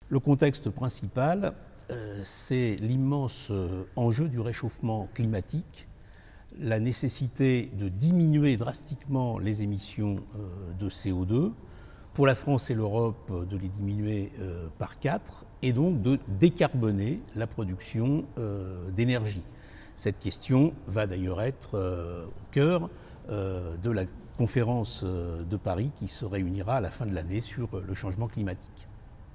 Le contexte principal, c'est l'immense enjeu du réchauffement climatique, la nécessité de diminuer drastiquement les émissions de CO2, pour la France et l'Europe de les diminuer par 4, et donc de décarboner la production d'énergie. Cette question va d'ailleurs être au cœur de la conférence de Paris qui se réunira à la fin de l'année sur le changement climatique.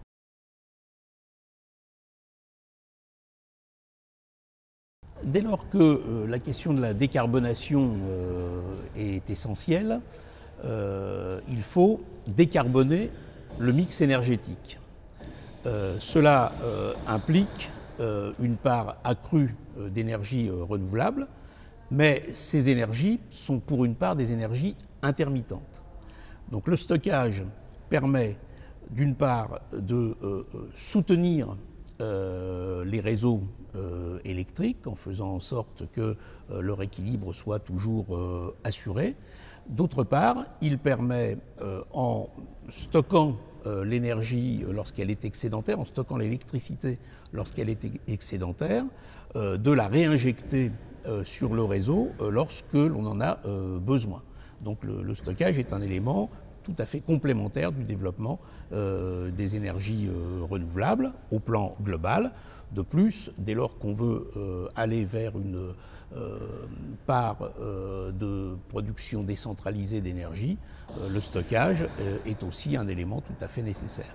Dès lors que la question de la décarbonation est essentielle, il faut décarboner le mix énergétique. Cela implique une part accrue d'énergie renouvelable, mais ces énergies sont pour une part des énergies intermittentes. Donc le stockage permet d'une part de soutenir les réseaux électriques en faisant en sorte que leur équilibre soit toujours assuré. D'autre part, il permet, en stockant l'énergie lorsqu'elle est excédentaire, en stockant l'électricité lorsqu'elle est excédentaire, de la réinjecter sur le réseau lorsque l'on en a besoin. Donc le stockage est un élément tout à fait complémentaire du développement des énergies renouvelables au plan global. De plus, dès lors qu'on veut aller vers une part de production décentralisée d'énergie, le stockage est aussi un élément tout à fait nécessaire.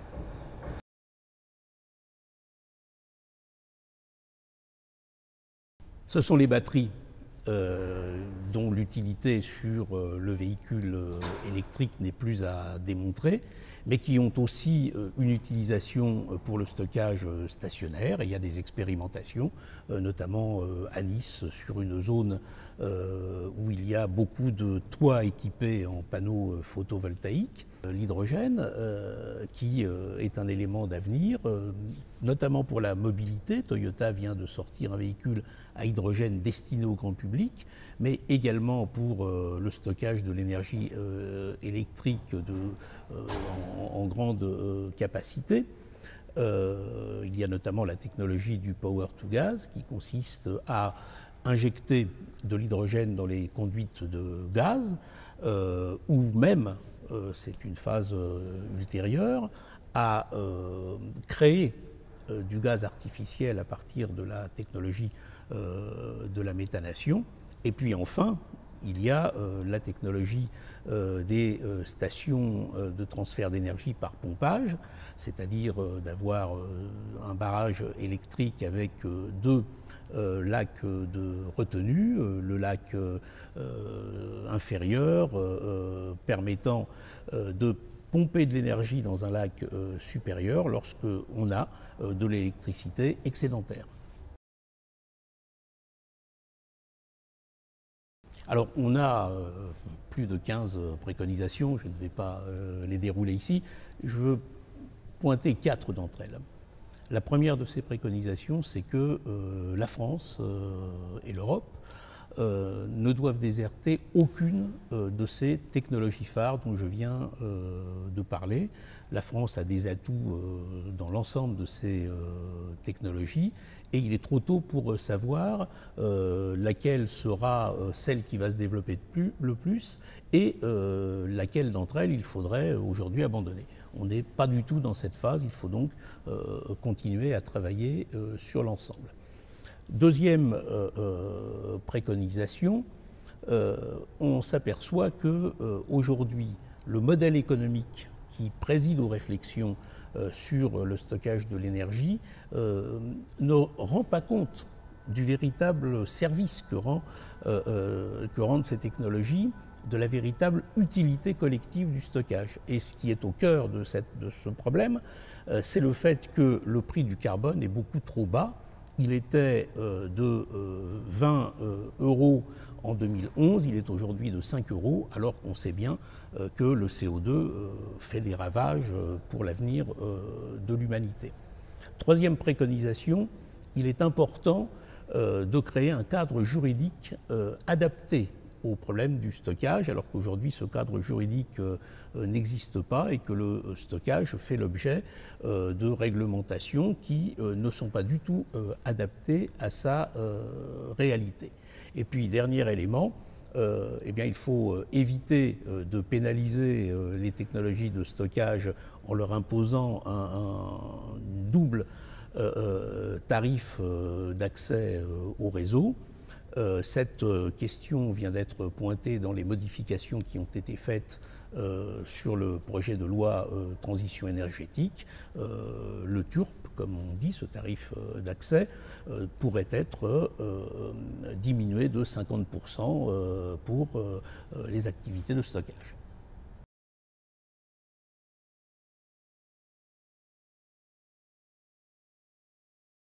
Ce sont les batteries dont l'utilité sur le véhicule électrique n'est plus à démontrer, mais qui ont aussi une utilisation pour le stockage stationnaire. Et il y a des expérimentations, notamment à Nice, sur une zone où il y a beaucoup de toits équipés en panneaux photovoltaïques. L'hydrogène, qui est un élément d'avenir, notamment pour la mobilité. Toyota vient de sortir un véhicule à hydrogène destiné au grand public, mais également pour le stockage de l'énergie électrique en grande capacité. Il y a notamment la technologie du power to gas qui consiste à injecter de l'hydrogène dans les conduites de gaz, ou même, c'est une phase ultérieure, à créer du gaz artificiel à partir de la technologie de la méthanation. Et puis enfin, il y a la technologie des stations de transfert d'énergie par pompage, c'est-à-dire d'avoir un barrage électrique avec deux lacs de retenue, le lac inférieur permettant de pomper de l'énergie dans un lac supérieur lorsqu'on a de l'électricité excédentaire. Alors, on a plus de 15 préconisations, je ne vais pas les dérouler ici. Je veux pointer 4 d'entre elles. La première de ces préconisations, c'est que la France et l'Europe ne doivent déserter aucune de ces technologies phares dont je viens de parler. La France a des atouts dans l'ensemble de ces technologies et il est trop tôt pour savoir laquelle sera celle qui va se développer le plus et laquelle d'entre elles il faudrait aujourd'hui abandonner. On n'est pas du tout dans cette phase, il faut donc continuer à travailler sur l'ensemble. Deuxième préconisation, on s'aperçoit qu'aujourd'hui, le modèle économique qui préside aux réflexions sur le stockage de l'énergie ne rend pas compte du véritable service que rendent ces technologies, de la véritable utilité collective du stockage. Et ce qui est au cœur de ce problème, c'est le fait que le prix du carbone est beaucoup trop bas. Il était de 20 € en 2011, il est aujourd'hui de 5 €, alors qu'on sait bien que le CO2 fait des ravages pour l'avenir de l'humanité. Troisième préconisation, il est important de créer un cadre juridique adapté au problème du stockage, alors qu'aujourd'hui ce cadre juridique n'existe pas et que le stockage fait l'objet de réglementations qui ne sont pas du tout adaptées à sa réalité. Et puis, dernier élément, eh bien, il faut éviter de pénaliser les technologies de stockage en leur imposant un double tarif d'accès au réseau. Cette question vient d'être pointée dans les modifications qui ont été faites sur le projet de loi transition énergétique. Le TURP, comme on dit, ce tarif d'accès, pourrait être diminué de 50% pour les activités de stockage.